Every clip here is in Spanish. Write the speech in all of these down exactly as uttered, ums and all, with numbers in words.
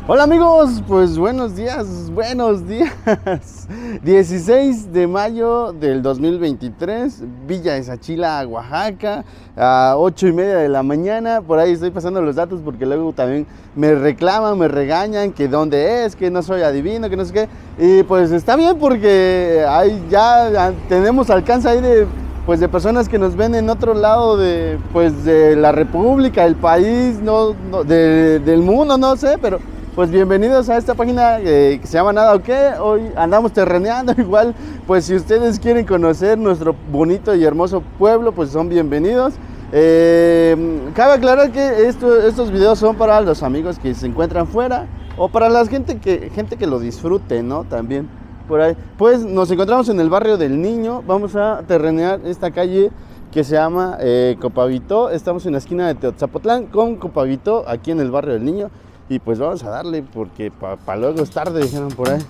Hola amigos, pues buenos días, buenos días. dieciséis de mayo del dos mil veintitrés, Villa de Sachila, Oaxaca, a ocho y media de la mañana. Por ahí estoy pasando los datos porque luego también me reclaman, me regañan que dónde es, que no soy adivino, que no sé qué. Y pues está bien porque ahí ya tenemos alcance ahí de, pues de personas que nos ven en otro lado de, pues de la república, el país, no, no de, del mundo, no sé, pero pues bienvenidos a esta página eh, que se llama Nada o Qué. Hoy andamos terreneando igual, pues si ustedes quieren conocer nuestro bonito y hermoso pueblo, pues son bienvenidos. Eh, cabe aclarar que esto, estos videos son para los amigos que se encuentran fuera o para la gente que, gente que lo disfrute, ¿no? También por ahí. Pues nos encontramos en el barrio del Niño. Vamos a terrenear esta calle que se llama eh, Copavito. Estamos en la esquina de Teotzapotlán con Copavito, aquí en el barrio del Niño. Y pues vamos a darle porque para pa luego es tarde, dijeron por ahí.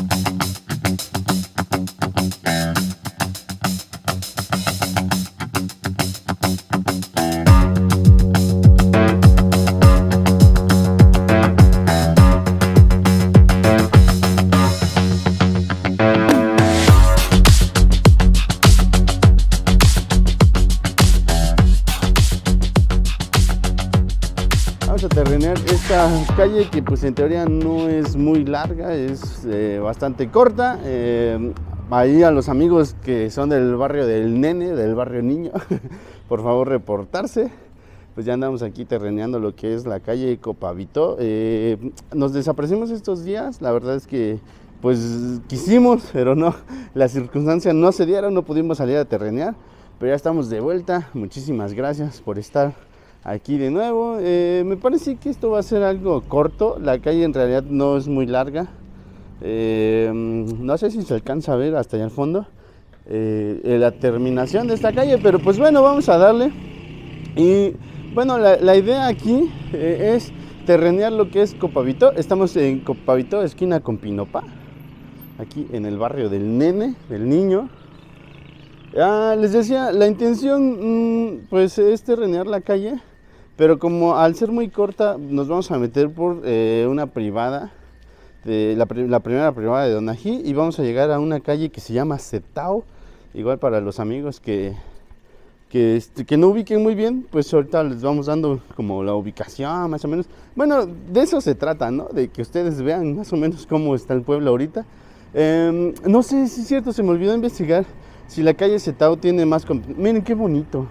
Vamos a terrenear esta calle que pues en teoría no es muy larga, es eh, bastante corta. Eh, ahí a los amigos que son del barrio del Nene, del barrio Niño, por favor reportarse. Pues ya andamos aquí terreneando lo que es la calle Copavito. Eh, nos desaparecimos estos días, la verdad es que pues quisimos, pero no, las circunstancias no se dieron, no pudimos salir a terrenear, pero ya estamos de vuelta. Muchísimas gracias por estar aquí de nuevo. Eh, me parece que esto va a ser algo corto. La calle en realidad no es muy larga. Eh, no sé si se alcanza a ver hasta allá al fondo eh, la terminación de esta calle, pero pues bueno, vamos a darle. Y bueno, la, la idea aquí eh, es terrenear lo que es Copavito. Estamos en Copavito, esquina con Pinopa, aquí en el barrio del Nene, del Niño. Ah, les decía, la intención mmm, pues es terrenear la calle, pero como al ser muy corta nos vamos a meter por eh, una privada, de la, la primera privada de Donají, y vamos a llegar a una calle que se llama Setao. Igual para los amigos que, que, este, que no ubiquen muy bien, pues ahorita les vamos dando como la ubicación más o menos. Bueno, de eso se trata, ¿no? De que ustedes vean más o menos cómo está el pueblo ahorita. Eh, no sé si es cierto, se me olvidó investigar si la calle Setao tiene más... Miren qué bonito.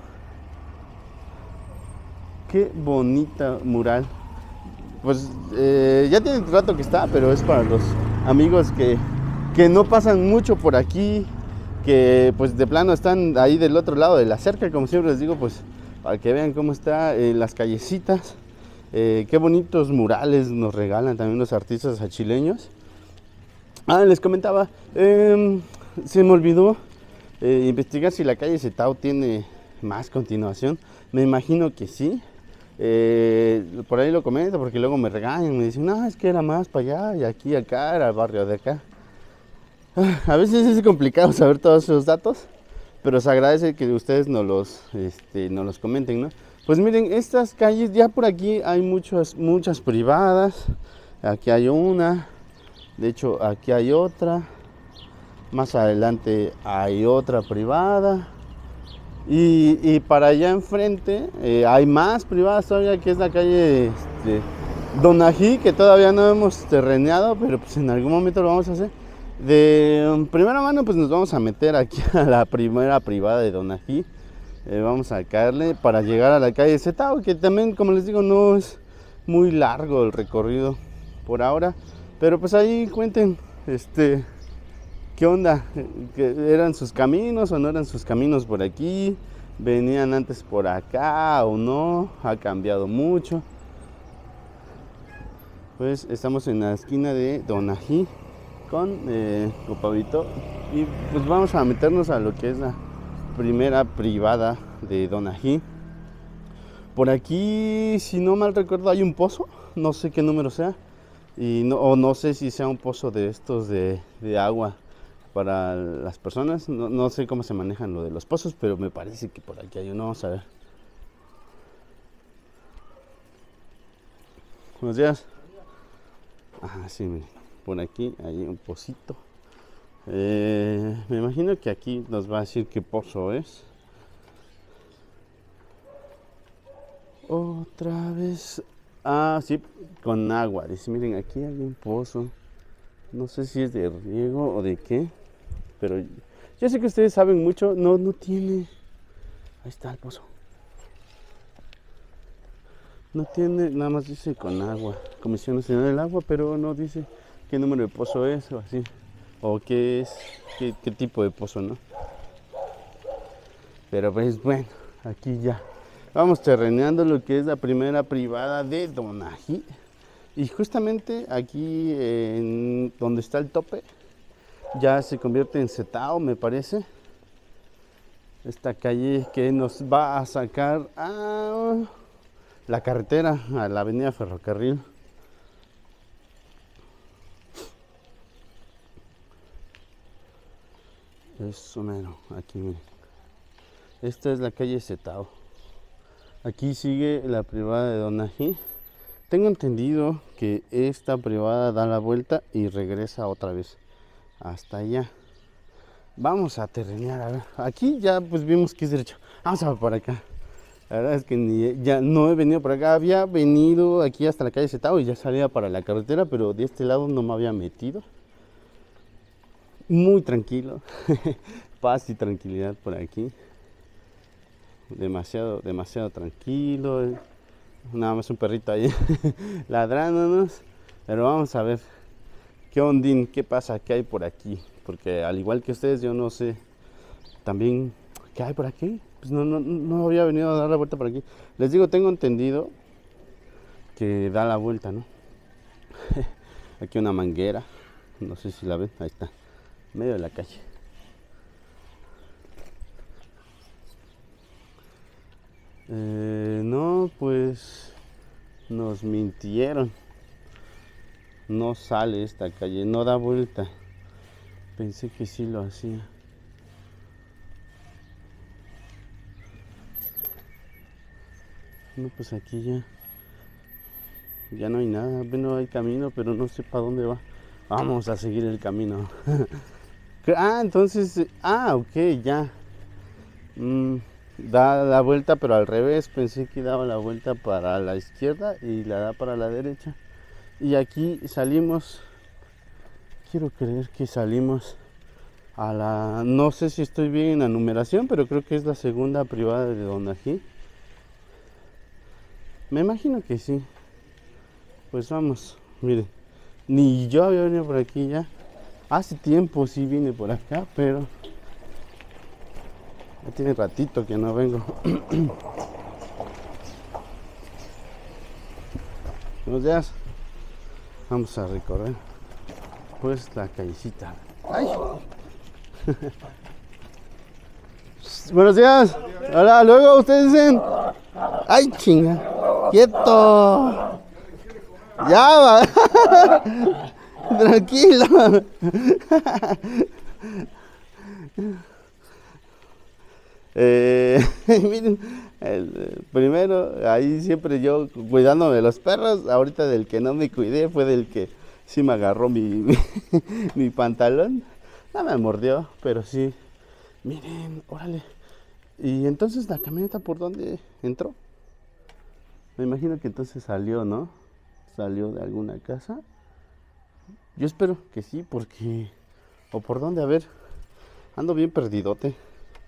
Qué bonita mural. Pues eh, ya tiene rato que está, pero es para los amigos que, que no pasan mucho por aquí, que pues de plano están ahí del otro lado de la cerca, como siempre les digo, pues para que vean cómo está eh, las callecitas. Eh, qué bonitos murales nos regalan también los artistas achileños. Ah, les comentaba, eh, se me olvidó eh, investigar si la calle Setao tiene más continuación. Me imagino que sí. Eh, por ahí lo comento porque luego me regañan, me dicen, no, es que era más para allá y aquí, acá, era el barrio de acá. A veces es complicado saber todos esos datos, pero se agradece que ustedes nos los, este, nos los comenten, ¿no? Pues miren, estas calles, ya por aquí hay muchas, muchas privadas. Aquí hay una, de hecho aquí hay otra, más adelante hay otra privada. Y, y para allá enfrente eh, hay más privadas todavía, que es la calle este, Donají, que todavía no hemos terreneado, pero pues en algún momento lo vamos a hacer. De um, primera mano pues nos vamos a meter aquí a la primera privada de Donají. Eh, vamos a caerle para llegar a la calle Setao, que también, como les digo, no es muy largo el recorrido por ahora. Pero pues ahí cuenten, este... ¿qué onda? ¿Que eran sus caminos o no eran sus caminos por aquí? ¿Venían antes por acá o no? ¿Ha cambiado mucho? Pues estamos en la esquina de Donají con eh, Copavito. Y pues vamos a meternos a lo que es la primera privada de Donají. Por aquí, si no mal recuerdo, hay un pozo. No sé qué número sea. Y no, o no sé si sea un pozo de estos de, de agua para las personas. No, no sé cómo se manejan lo de los pozos, pero me parece que por aquí hay uno. Vamos a ver. Buenos días. Ajá, sí, miren. Por aquí hay un pocito. Eh, me imagino que aquí nos va a decir qué pozo es. Otra vez. Ah, sí, con agua. Dice, miren, aquí hay un pozo. No sé si es de riego o de qué. Pero yo sé que ustedes saben mucho. No, no tiene. Ahí está el pozo. No tiene, nada más dice con agua. Comisión Nacional del Agua, pero no dice qué número de pozo es o así. O qué es, qué, qué tipo de pozo, ¿no? Pero pues bueno, aquí ya. Vamos terreneando lo que es la primera privada de Donají. Y justamente aquí, en donde está el tope, ya se convierte en Setao, me parece. Esta calle que nos va a sacar a la carretera, a la avenida Ferrocarril. Eso mero, aquí miren. Esta es la calle Setao. Aquí sigue la privada de Donají. Tengo entendido que esta privada da la vuelta y regresa otra vez hasta allá. Vamos a terrenear, a ver. Aquí ya pues vimos que es derecho. Vamos a ver por acá. La verdad es que ni, ya no he venido por acá. Había venido aquí hasta la calle Setao y ya salía para la carretera, pero de este lado no me había metido. Muy tranquilo. Paz y tranquilidad por aquí. Demasiado, demasiado tranquilo. Nada más un perrito ahí ladrándonos. Pero vamos a ver qué ondín, qué pasa, qué hay por aquí. Porque al igual que ustedes, yo no sé también qué hay por aquí. Pues no, no, no había venido a dar la vuelta por aquí. Les digo, tengo entendido que da la vuelta, ¿no? Aquí una manguera. No sé si la ven. Ahí está. En medio de la calle. Eh, no, pues nos mintieron. No sale esta calle, no da vuelta. Pensé que sí lo hacía. No, pues aquí ya. Ya no hay nada. Bueno, hay camino, pero no sé para dónde va. Vamos a seguir el camino. Ah, entonces. Ah, ok, ya. Mm, da la vuelta, pero al revés. Pensé que daba la vuelta para la izquierda y la da para la derecha. Y aquí salimos. Quiero creer que salimos a la... No sé si estoy bien en la numeración, pero creo que es la segunda privada de Donají. Me imagino que sí. Pues vamos, miren. Ni yo había venido por aquí ya. Hace tiempo sí vine por acá, pero... Ya tiene ratito que no vengo. Buenos días. Vamos a recorrer pues la callecita. ¡Ay! Buenos días. Hola, luego ustedes dicen. ¡Ay, chinga! ¡Quieto! ¡Ya va! Tranquilo. Eh, miren, el, primero, ahí siempre yo cuidándome de los perros. Ahorita del que no me cuidé fue del que sí me agarró mi, mi, mi pantalón. No me mordió, pero sí. Miren, órale. Y entonces la camioneta, ¿por dónde entró? Me imagino que entonces salió, ¿no? Salió de alguna casa. Yo espero que sí, porque... ¿O por dónde? A ver. Ando bien perdidote.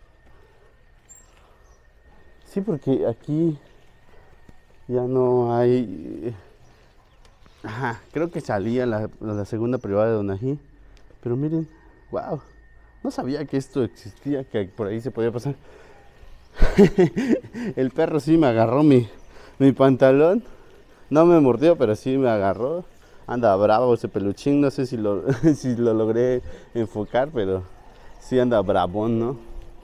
Sí, porque aquí ya no hay... Ajá, creo que salía la, la segunda privada de Donají. Pero miren, wow. No sabía que esto existía, que por ahí se podía pasar. El perro sí me agarró mi, mi pantalón. No me mordió, pero sí me agarró. Anda bravo ese peluchín. No sé si lo, si lo logré enfocar, pero sí anda bravón, ¿no?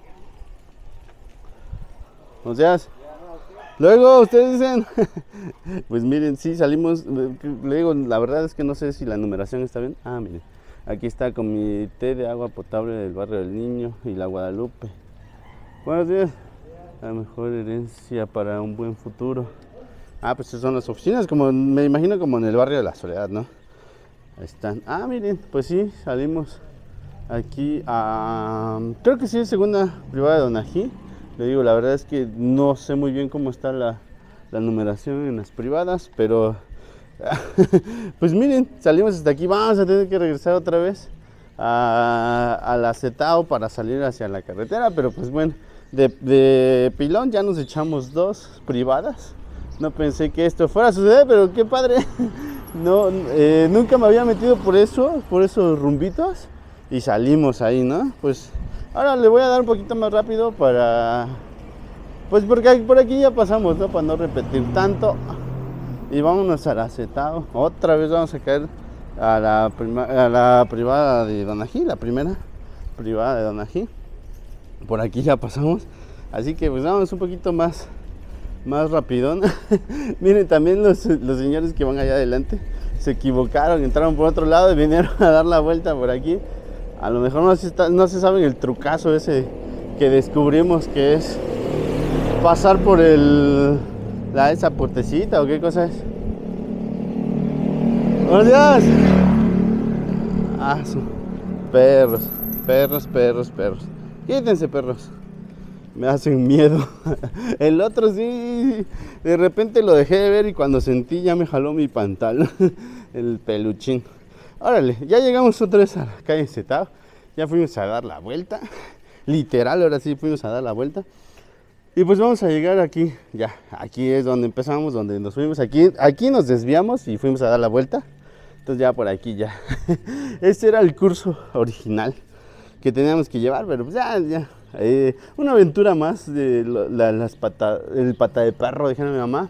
O sea, luego ustedes dicen. Pues miren, sí salimos. Le digo, la verdad es que no sé si la numeración está bien. Ah, miren. Aquí está el Comité de Agua Potable del Barrio del Niño y la Guadalupe. Buenos días. La mejor herencia para un buen futuro. Ah, pues son las oficinas, como me imagino como en el barrio de la Soledad, ¿no? Ahí están. Ah, miren, pues sí, salimos aquí a... Creo que sí es segunda privada de Donají. Le digo, la verdad es que no sé muy bien cómo está la, la numeración en las privadas, pero... pues miren, salimos hasta aquí. Vamos a tener que regresar otra vez a, a la Zetao para salir hacia la carretera, pero pues bueno, de, de pilón ya nos echamos dos privadas. No pensé que esto fuera a suceder, pero qué padre. No, eh, nunca me había metido por eso, por esos rumbitos, y salimos ahí, ¿no? Pues ahora le voy a dar un poquito más rápido para... Pues porque por aquí ya pasamos, ¿no? Para no repetir tanto. Y vámonos a la Zetao. Otra vez vamos a caer a la, prima, a la privada de Donají, la primera privada de Donají. Por aquí ya pasamos. Así que pues vamos un poquito más, más rapidón. Miren, también los, los señores que van allá adelante se equivocaron, entraron por otro lado y vinieron a dar la vuelta por aquí. A lo mejor no se, está, no se saben el trucazo ese que descubrimos, que es pasar por el... La, esa puertecita o qué cosa es. ¡Oh, Dios! Ah, son perros, perros, perros, perros. Quítense, perros. Me hacen miedo. El otro sí, de repente lo dejé de ver y cuando sentí ya me jaló mi pantalón. El peluchín. Órale, ya llegamos otra vez a la calle Zetao. Ya fuimos a dar la vuelta. Literal, ahora sí fuimos a dar la vuelta. Y pues vamos a llegar aquí, ya, aquí es donde empezamos, donde nos fuimos, aquí, aquí nos desviamos y fuimos a dar la vuelta. Entonces ya por aquí ya, este era el curso original que teníamos que llevar, pero pues ya, ya, eh, una aventura más de la, las pata, el pata de perro, dijeron a mi mamá.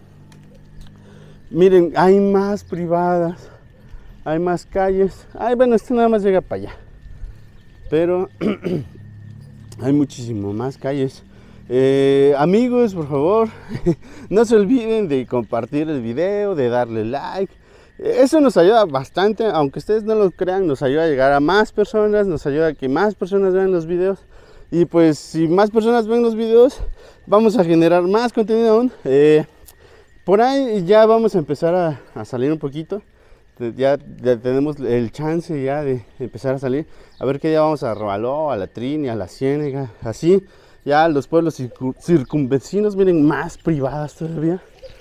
Miren, hay más privadas, hay más calles, ay bueno, este nada más llega para allá, pero hay muchísimo más calles. Eh, amigos, por favor, no se olviden de compartir el video, de darle like. Eso nos ayuda bastante, aunque ustedes no lo crean, nos ayuda a llegar a más personas, nos ayuda a que más personas vean los videos. Y pues si más personas ven los videos, vamos a generar más contenido aún. Eh, por ahí ya vamos a empezar a, a salir un poquito. Ya, ya tenemos el chance ya de empezar a salir. A ver qué día vamos a Robaló, a La Trini, a La Ciénega, así. Ya los pueblos circunvecinos, miren, más privadas todavía.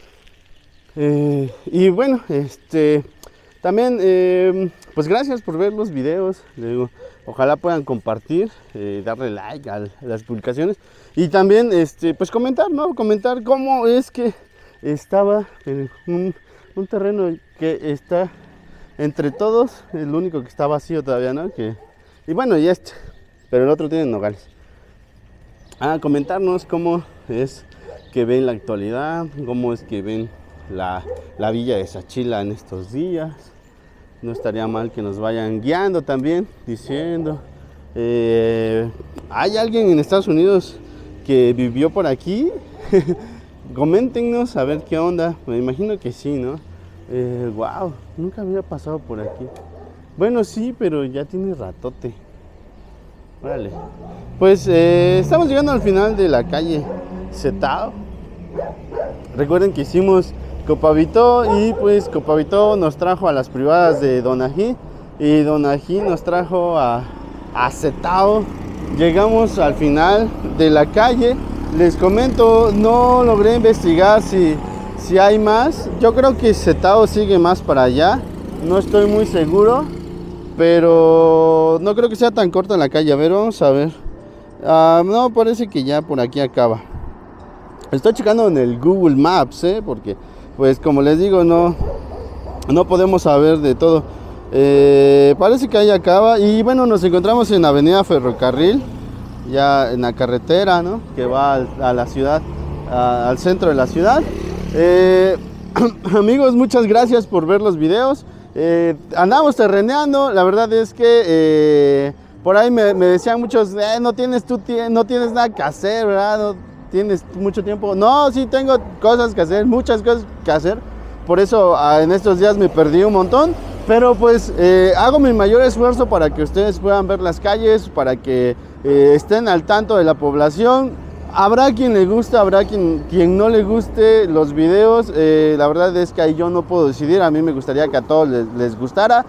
Eh, y bueno, este también, eh, pues gracias por ver los videos. Digo, ojalá puedan compartir, eh, darle like a las publicaciones. Y también, este, pues comentar, ¿no? Comentar cómo es que estaba en un, un terreno que está entre todos, el único que está vacío todavía, ¿no? Que, y bueno, y este, pero el otro tiene nogales. A comentarnos cómo es que ven la actualidad, cómo es que ven la, la villa de Xachila en estos días. No estaría mal que nos vayan guiando también, diciendo, eh, ¿hay alguien en Estados Unidos que vivió por aquí? Coméntenos a ver qué onda. Me imagino que sí, ¿no? Eh, wow, nunca había pasado por aquí. Bueno, sí, pero ya tiene ratote. Vale. Pues eh, estamos llegando al final de la calle Zetao. Recuerden que hicimos Copavito y pues Copavito nos trajo a las privadas de Donají y Donají nos trajo a, a Zetao. Llegamos al final de la calle. Les comento, no logré investigar si, si hay más. Yo creo que Zetao sigue más para allá. No estoy muy seguro, pero no creo que sea tan corta la calle. A ver, vamos a ver. Uh, no, parece que ya por aquí acaba. Estoy checando en el Google Maps, ¿eh? Porque, pues, como les digo, no, no podemos saber de todo. Eh, parece que ahí acaba. Y bueno, nos encontramos en Avenida Ferrocarril, ya en la carretera, ¿no? Que va a, a la ciudad, a, al centro de la ciudad. Eh, amigos, muchas gracias por ver los videos. Eh, andamos terreneando, la verdad es que eh, por ahí me, me decían muchos, eh, no tienes tú, no tienes nada que hacer, ¿verdad? No tienes mucho tiempo. No, sí tengo cosas que hacer, muchas cosas que hacer. Por eso en estos días me perdí un montón. Pero pues eh, hago mi mayor esfuerzo para que ustedes puedan ver las calles, para que eh, estén al tanto de la población. Habrá quien le guste, habrá quien, quien no le guste los videos. Eh, la verdad es que ahí yo no puedo decidir. A mí me gustaría que a todos les, les gustara.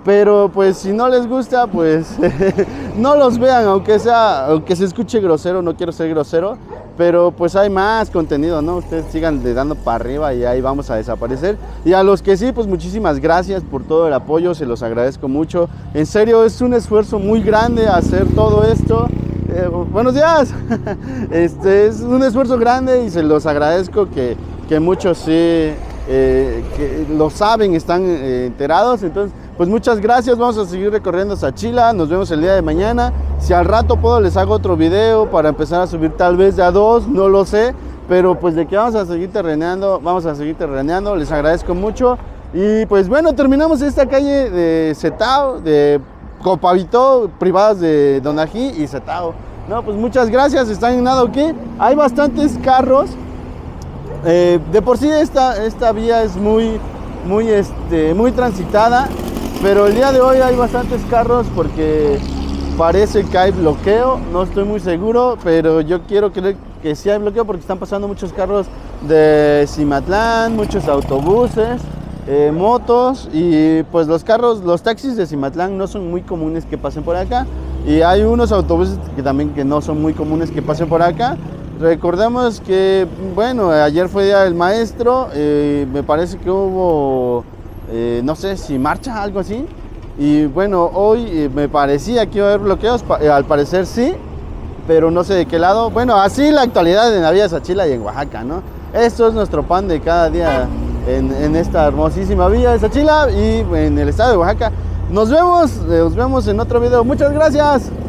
Pero pues si no les gusta, pues no los vean, aunque sea, aunque se escuche grosero, no quiero ser grosero, pero pues hay más contenido, ¿no? Ustedes sigan le dando para arriba y ahí vamos a desaparecer. Y a los que sí, pues muchísimas gracias por todo el apoyo, se los agradezco mucho. En serio, es un esfuerzo muy grande hacer todo esto. Eh, buenos días. Este es un esfuerzo grande y se los agradezco que, que muchos sí eh, que lo saben, están eh, enterados. Entonces, pues muchas gracias, vamos a seguir recorriendo Sachila, nos vemos el día de mañana. Si al rato puedo les hago otro video para empezar a subir tal vez de a dos, no lo sé. Pero pues de que vamos a seguir terreneando, vamos a seguir terreneando, les agradezco mucho. Y pues bueno, terminamos esta calle de Setao, de Copavito, privadas de Donají y Setao. No, pues muchas gracias, están en nada, ¿ok? Hay bastantes carros. Eh, de por sí esta, esta vía es muy, muy, este, muy transitada. Pero el día de hoy hay bastantes carros porque parece que hay bloqueo, no estoy muy seguro, pero yo quiero creer que sí hay bloqueo porque están pasando muchos carros de Cimatlán, muchos autobuses, eh, motos y pues los carros, los taxis de Cimatlán no son muy comunes que pasen por acá y hay unos autobuses que también que no son muy comunes que pasen por acá. Recordemos que, bueno, ayer fue Día del Maestro, eh, me parece que hubo... Eh, no sé si marcha, algo así. Y bueno, hoy eh, me parecía que iba a haber bloqueos, eh, al parecer sí, pero no sé de qué lado. Bueno, así la actualidad en la vía de Sachila y en Oaxaca, ¿no? Esto es nuestro pan de cada día en, en esta hermosísima vía de Sachila y en el estado de Oaxaca. Nos vemos, eh, nos vemos en otro video. Muchas gracias.